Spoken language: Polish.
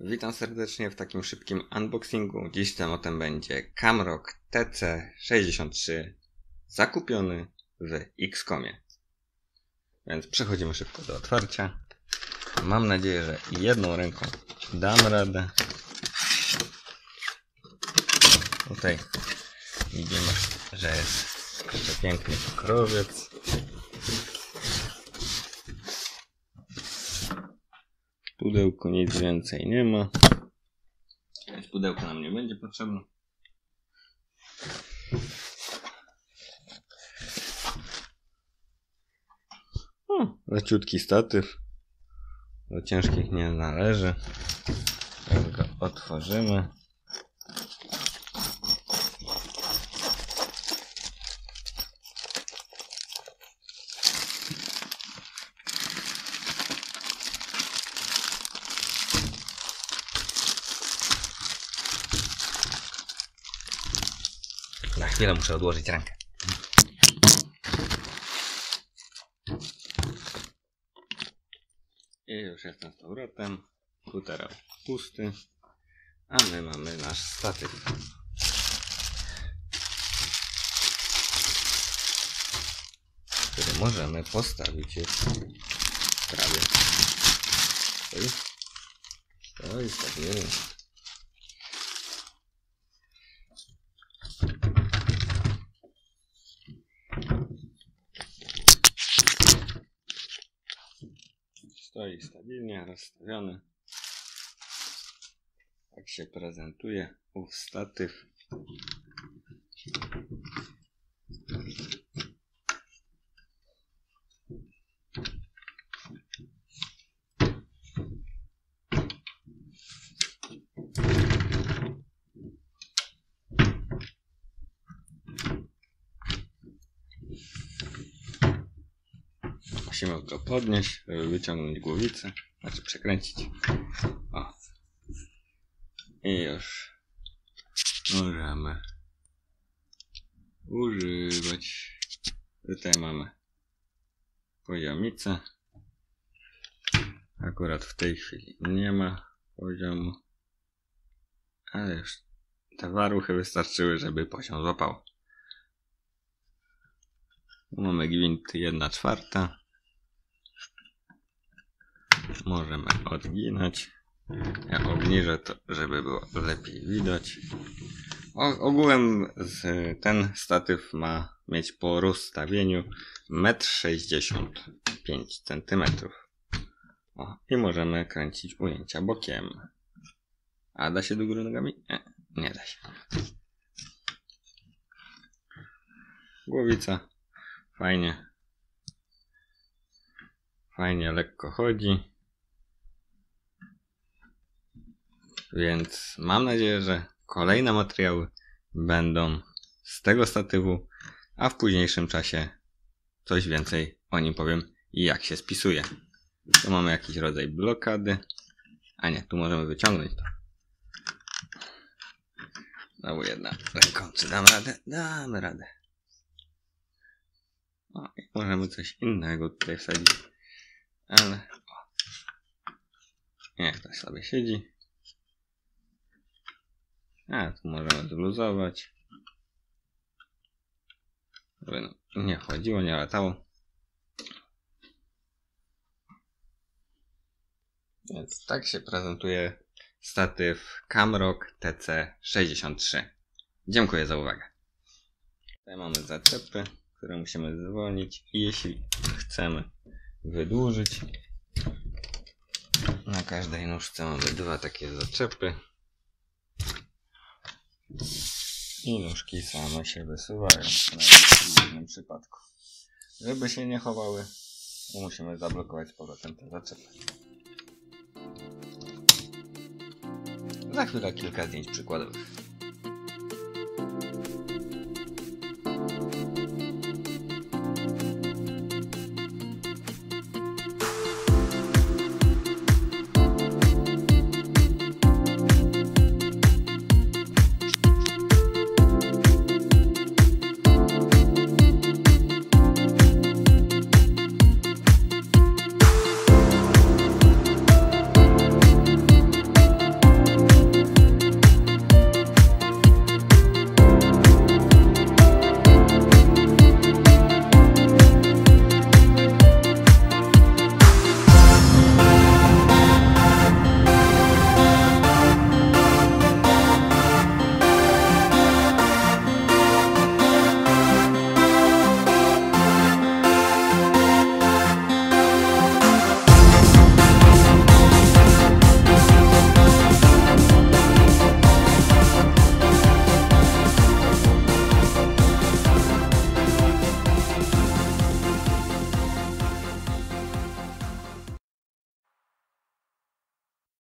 Witam serdecznie w takim szybkim unboxingu. Dziś tematem będzie Camrock TC63 zakupiony w XCOMie. Więc przechodzimy szybko do otwarcia. Mam nadzieję, że jedną ręką dam radę. Tutaj widzimy, że jest jeszcze piękny pokrowiec. Pudełko nic więcej nie ma. Więc pudełko nam nie będzie potrzebne. Leciutki statyw. Do ciężkich nie należy. Teraz go otworzymy. Na chwilę muszę odłożyć rękę. I już jestem z powrotem. Futerał pusty. A my mamy nasz statyw. Który możemy postawić już prawie. Stoi stabilnie. Stoi stabilnie, rozstawiony. Tak się prezentuje ów statyw. Musimy go podnieść, żeby wyciągnąć głowicę, znaczy przekręcić. O. I już możemy używać. Tutaj mamy poziomicę. Akurat w tej chwili nie ma poziomu, ale już te waruchy wystarczyły, żeby poziom złapał. Mamy gwint 1/4. Możemy odginać. Ja obniżę to, żeby było lepiej widać. Ogółem ten statyw ma mieć po rozstawieniu 1,65 cm. I możemy kręcić ujęcia bokiem. A da się do góry nogami? Nie da się. Głowica. Fajnie lekko chodzi. Więc mam nadzieję, że kolejne materiały będą z tego statywu, a w późniejszym czasie coś więcej o nim powiem i jak się spisuje. Tu mamy jakiś rodzaj blokady. A nie, tu możemy wyciągnąć to. Znowu jedna ręką. Czy dam radę? Damy radę. O, i możemy coś innego tutaj wsadzić. Ale niech to sobie siedzi. A, tu możemy zluzować. Żeby nie chodziło, nie latało. Więc tak się prezentuje statyw Camrock TC63. Dziękuję za uwagę. Tutaj mamy zaczepy, które musimy zwolnić. I jeśli chcemy wydłużyć, na każdej nóżce mamy dwa takie zaczepy. I nóżki same się wysuwają, w jednym przypadku. Żeby się nie chowały, musimy zablokować z powrotem te zaczepy. Za chwilę kilka zdjęć przykładowych.